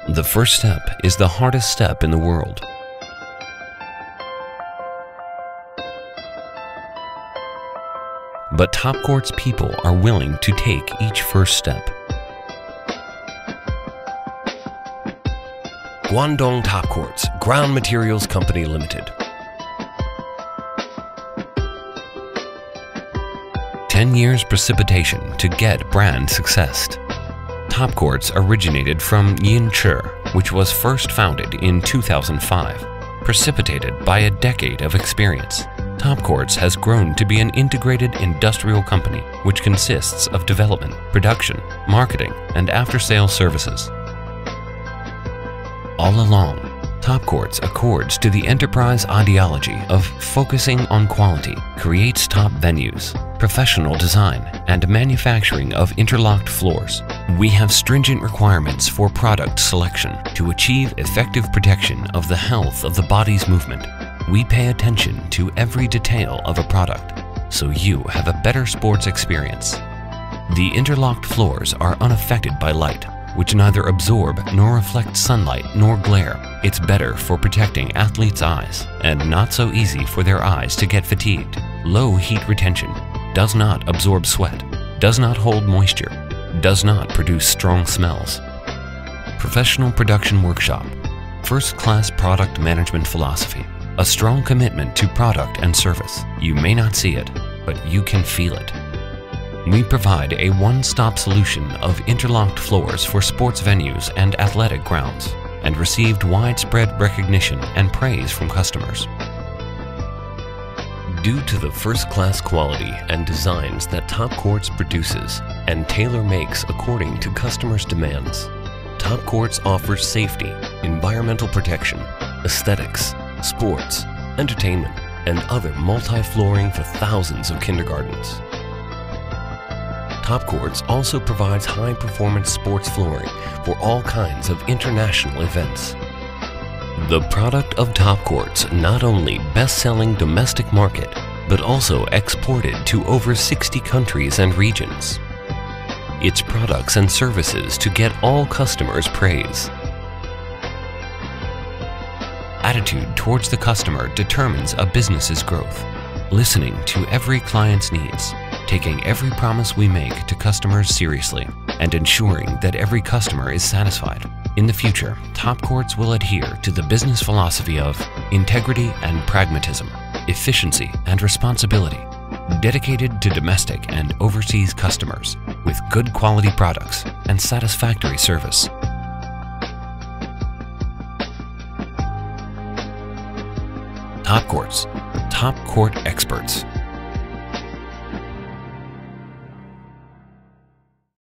The first step is the hardest step in the world. But Topcourts people are willing to take each first step. Guangdong Topcourts, Ground Materials Company Limited. 10 years precipitation to get brand success. Topcourts originated from Yinche, which was first founded in 2005. Precipitated by a decade of experience, Topcourts has grown to be an integrated industrial company which consists of development, production, marketing, and after-sales services. All along, Topcourts accords to the enterprise ideology of focusing on quality, creates top venues, professional design, and manufacturing of interlocked floors. We have stringent requirements for product selection to achieve effective protection of the health of the body's movement. We pay attention to every detail of a product, so you have a better sports experience. The interlocked floors are unaffected by light, which neither absorb nor reflect sunlight nor glare. It's better for protecting athletes' eyes and not so easy for their eyes to get fatigued. Low heat retention, does not absorb sweat, does not hold moisture, does not produce strong smells. Professional production workshop, first-class product management philosophy, a strong commitment to product and service. You may not see it, but you can feel it. We provide a one-stop solution of interlocked floors for sports venues and athletic grounds, and received widespread recognition and praise from customers. Due to the first-class quality and designs that Topcourts produces and tailor-makes according to customers' demands, Topcourts offers safety, environmental protection, aesthetics, sports, entertainment, and other multi-flooring for thousands of kindergartens. Topcourts also provides high-performance sports flooring for all kinds of international events. The product of Topcourts not only best-selling domestic market, but also exported to over 60 countries and regions. Its products and services to get all customers praise. Attitude towards the customer determines a business's growth. Listening to every client's needs, taking every promise we make to customers seriously, and ensuring that every customer is satisfied. In the future, Topcourts will adhere to the business philosophy of integrity and pragmatism, efficiency and responsibility, dedicated to domestic and overseas customers with good quality products and satisfactory service. Topcourts, Top Court experts.